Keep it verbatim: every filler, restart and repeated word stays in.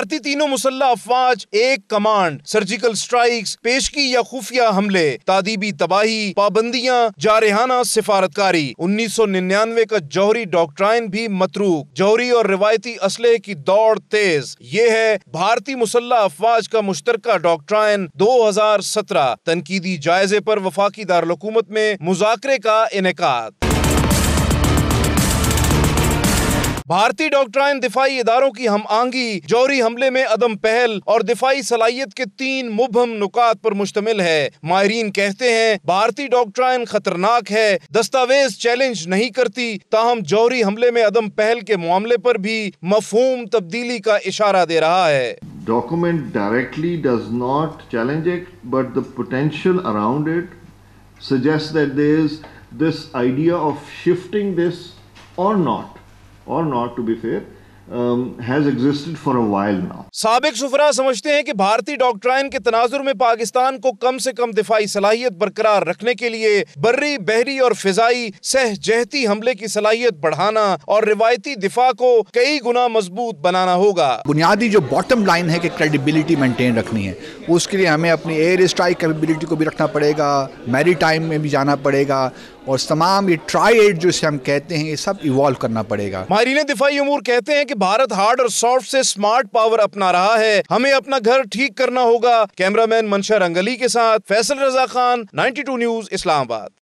بھارتی تینوں مسلح افواج، ایک کمانڈ، سرجیکل سٹرائکس، پیشگی یا خفیہ حملے، تعدیبی تباہی، پابندیاں، جارحانہ سفارتکاری۔ انیس سو ننانوے کا جوہری ڈاکٹرائن بھی متروک، جوہری اور روایتی اسلحے کی دوڑ تیز۔ یہ ہے بھارتی مسلح افواج کا مشترکہ ڈاکٹرائن دو ہزار سترہ۔ تنقیدی جائزے پر وفاقی دارالحکومت میں مذاکرے کا انعقاد۔ بھارتی ڈاکٹرائن دفاعی اداروں کی ہم آہنگی، جوہری حملے میں عدم پہل اور دفاعی صلاحیت کے تین مبہم نکات پر مشتمل ہے۔ ماہرین کہتے ہیں بھارتی ڈاکٹرائن خطرناک ہے، دستاویز چیلنج نہیں کرتی، تاہم جوہری حملے میں عدم پہل کے معاملے پر بھی مفہوم تبدیلی کا اشارہ دے رہا ہے۔ Document directly does not challenge it, but the potential around it suggests that there is this idea of shifting this or not. or not to be fair, um, has existed for a while now. سابق سفراء سمجھتے ہیں کہ بھارتی doctrine کے تناظر میں پاکستان کو کم سے کم دفاعی صلاحیت برقرار رکھنے کے لیے بری، بحری اور فضائی سہ جہتی حملے کی صلاحیت بڑھانا اور روایتی دفاع کو کئی گنا مضبوط بنانا ہوگا۔ بنیادی جو باٹم لائن ہے کہ کریڈیبلٹی مینٹین رکھنی ہے، اس کے لیے ہمیں اپنی ایئر اسٹرائک کیپیبلٹی کو بھی رکھنا پڑے گا، میری ٹائم میں بھی جانا پڑے گا، اور تمام یہ ٹرائی ایڈ جو اسے ہم کہتے ہیں یہ سب ایوالو کرنا پڑے گا۔ ماہرین دفاعی امور کہتے ہیں کہ بھارت ہارڈ اور سافٹ سے سمارٹ پاور اپنا رہا ہے، ہمیں اپنا گھر ٹھیک کرنا ہوگا۔ کیمرہ مین منشا رنگلی کے ساتھ Faisal Raza Khan, ninety two news, اسلام آباد۔